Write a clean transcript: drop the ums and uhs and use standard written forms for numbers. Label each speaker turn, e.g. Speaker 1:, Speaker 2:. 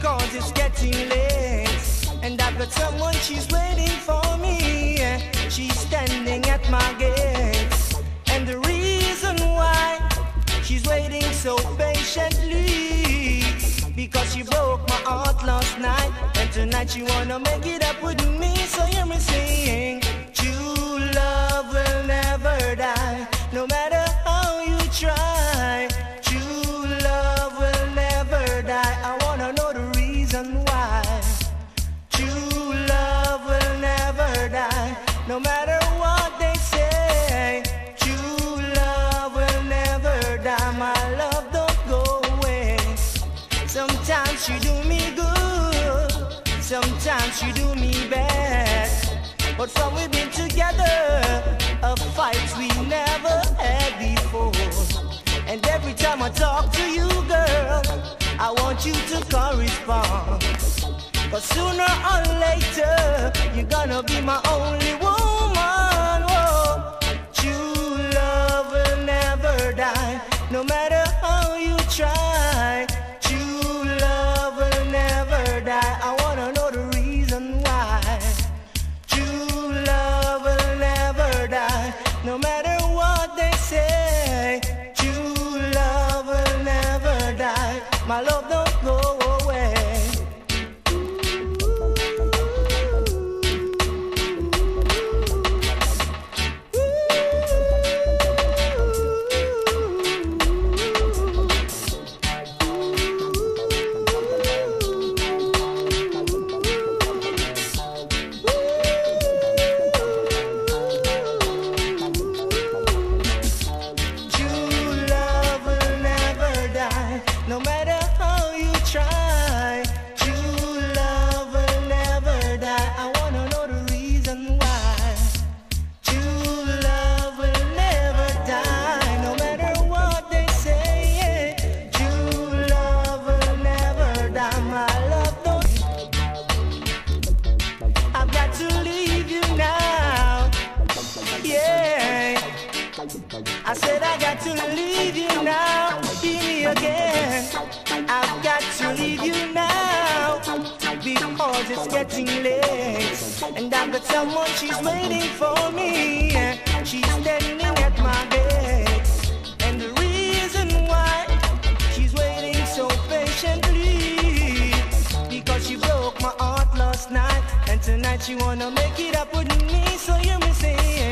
Speaker 1: because it's getting late. And I've got someone, she's waiting for me. She's standing at my gates. And the reason why she's waiting so patiently, because she broke my heart last night, and tonight she wanna make it up with me. So hear me sing, true love will never die, no matter how you try. True love will never die. I wanna know the reason why. True love will never die, no matter what they say. True love will never die. My love don't go away. Sometimes you do me good, sometimes you do me bad. But from we've been together, a fight we never had before. And every time I talk to you, girl, I want you to correspond. But sooner or later, you're gonna be my only woman. Whoa. True love will never die, no matter how you try. True love will never die. I wanna know the reason why. True love will never die, no matter what they say. True love will never die. My love don't go away. No matter how you try, true love will never die. I wanna know the reason why. True love will never die, no matter what they say. True love will never die. My love don't. I've got to leave you now. Yeah, I said I got to leave you now. Hear me again. I've got to leave you now, because it's getting late. And I've got someone, she's waiting for me. She's standing at my gates. And the reason why she's waiting so patiently, because she broke my heart last night, and tonight she wanna make it up with me. So hear me say,